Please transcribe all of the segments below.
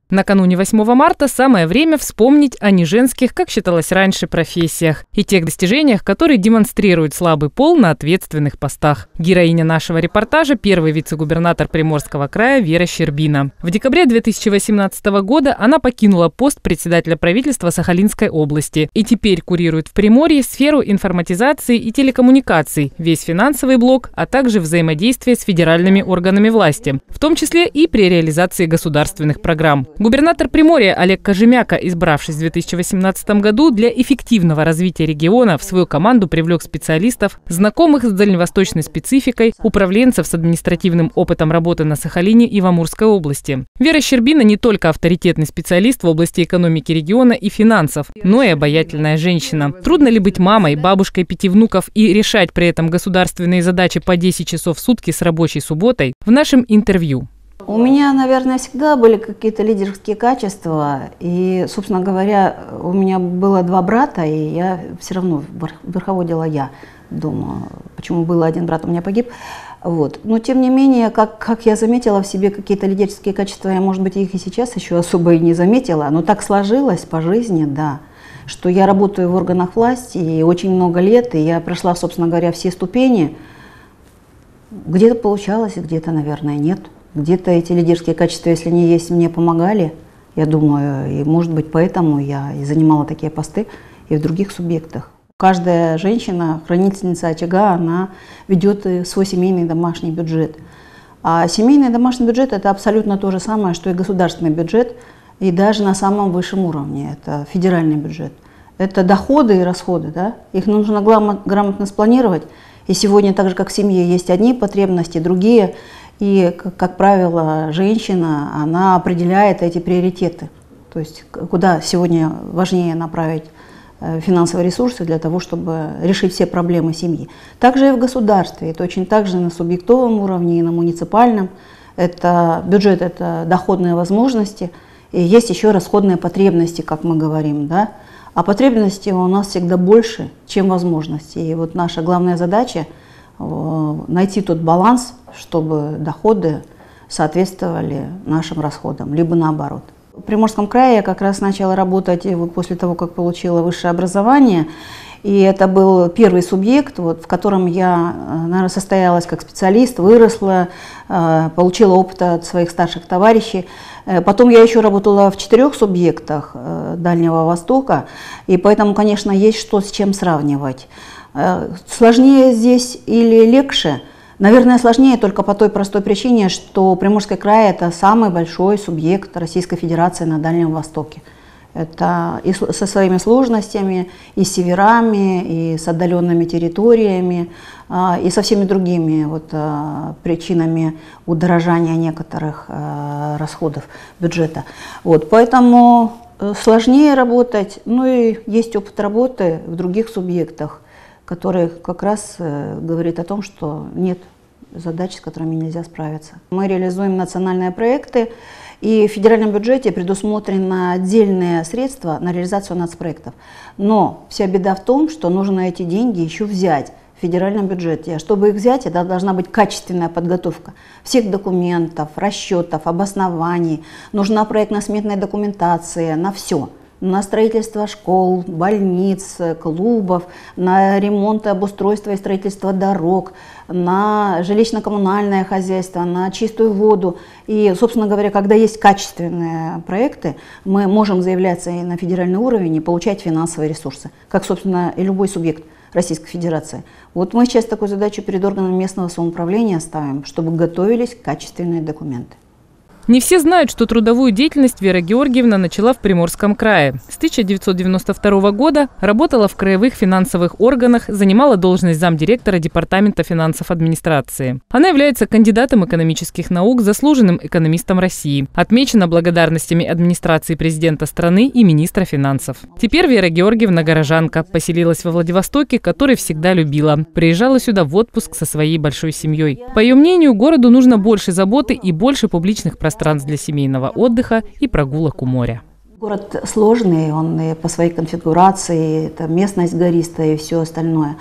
Накануне 8 марта самое время вспомнить о неженских, как считалось раньше, профессиях и тех достижениях, которые демонстрирует слабый пол на ответственных постах. Героиня нашего репортажа – первый вице-губернатор Приморского края Вера Щербина. В декабре 2018 года она покинула пост председателя правительства Сахалинской области и теперь курирует в Приморье сферу информатизации и телекоммуникаций, весь финансовый блок, а также взаимодействие с федеральными органами власти, в том числе и при реализации государственных программ. Губернатор Приморья Олег Кожемяка, избравшись в 2018 году, для эффективного развития региона в свою команду привлек специалистов, знакомых с дальневосточной спецификой, управленцев с административным опытом работы на Сахалине и в Амурской области. Вера Щербина не только авторитетный специалист в области экономики региона и финансов, но и обаятельная женщина. Трудно ли быть мамой, бабушкой 5 внуков и решать при этом государственные задачи по 10 часов в сутки с рабочей субботой? В нашем интервью. У меня, наверное, всегда были какие-то лидерские качества, и, собственно говоря, у меня было 2 брата, и я все равно верховодила я дома. Почему был один брат, у меня погиб. Вот. Но, тем не менее, как я заметила в себе какие-то лидерские качества, я, может быть, их и сейчас еще особо и не заметила, но так сложилось по жизни, да, что я работаю в органах власти и очень много лет, и я прошла, собственно говоря, все ступени. Где-то получалось, где-то, наверное, нет. Где-то эти лидерские качества, если они есть, мне помогали, я думаю, и, может быть, поэтому я и занимала такие посты и в других субъектах. Каждая женщина, хранительница очага, она ведет свой семейный домашний бюджет. А семейный домашний бюджет – это абсолютно то же самое, что и государственный бюджет, и даже на самом высшем уровне. Это федеральный бюджет. Это доходы и расходы, да? Их нужно грамотно спланировать. И сегодня, так же как в семье, есть одни потребности, другие. И, как правило, женщина, она определяет эти приоритеты. То есть, куда сегодня важнее направить финансовые ресурсы для того, чтобы решить все проблемы семьи. Также и в государстве. Это очень также на субъектовом уровне и на муниципальном. Это бюджет, это доходные возможности. И есть еще расходные потребности, как мы говорим, да? А потребностей у нас всегда больше, чем возможностей. И вот наша главная задача – найти тот баланс, чтобы доходы соответствовали нашим расходам, либо наоборот. В Приморском крае я как раз начала работать после того, как получила высшее образование. И это был первый субъект, в котором я, наверное, состоялась как специалист, выросла, получила опыт от своих старших товарищей. Потом я еще работала в 4 субъектах Дальнего Востока, и поэтому, конечно, есть что с чем сравнивать. Сложнее здесь или легче? Наверное, сложнее только по той простой причине, что Приморский край – это самый большой субъект Российской Федерации на Дальнем Востоке. Это и со своими сложностями, и с северами, и с отдаленными территориями, и со всеми другими причинами удорожания некоторых расходов бюджета. Поэтому сложнее работать, ну и есть опыт работы в других субъектах, который как раз говорит о том, что нет задач, с которыми нельзя справиться. Мы реализуем национальные проекты, и в федеральном бюджете предусмотрены отдельные средства на реализацию нацпроектов. Но вся беда в том, что нужно эти деньги еще взять в федеральном бюджете. А чтобы их взять, это должна быть качественная подготовка всех документов, расчетов, обоснований. Нужна проектно-сметная документация на все. На строительство школ, больниц, клубов, на ремонт и обустройство и строительство дорог, на жилищно-коммунальное хозяйство, на чистую воду. И, собственно говоря, когда есть качественные проекты, мы можем заявляться и на федеральный уровень и получать финансовые ресурсы, как, собственно, и любой субъект Российской Федерации. Вот мы сейчас такую задачу перед органами местного самоуправления ставим, чтобы готовились качественные документы. Не все знают, что трудовую деятельность Вера Георгиевна начала в Приморском крае. С 1992 года работала в краевых финансовых органах, занимала должность замдиректора Департамента финансов администрации. Она является кандидатом экономических наук, заслуженным экономистом России. Отмечена благодарностями администрации президента страны и министра финансов. Теперь Вера Георгиевна горожанка, поселилась во Владивостоке, который всегда любила. Приезжала сюда в отпуск со своей большой семьей. По ее мнению, городу нужно больше заботы и больше публичных пространств для семейного отдыха и прогулок у моря. Город сложный, он и по своей конфигурации, это местность гористая и все остальное.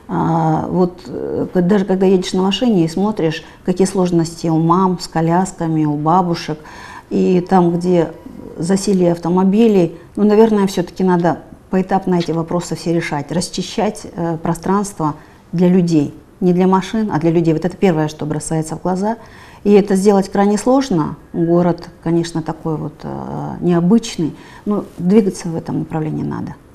Даже когда едешь на машине и смотришь, какие сложности у мам с колясками, у бабушек, и там, где засилие автомобилей, ну, наверное, все-таки надо поэтапно эти вопросы все решать, расчищать пространство для людей, не для машин, а для людей. Вот это первое, что бросается в глаза. И это сделать крайне сложно. Город, конечно, такой вот необычный, но двигаться в этом направлении надо.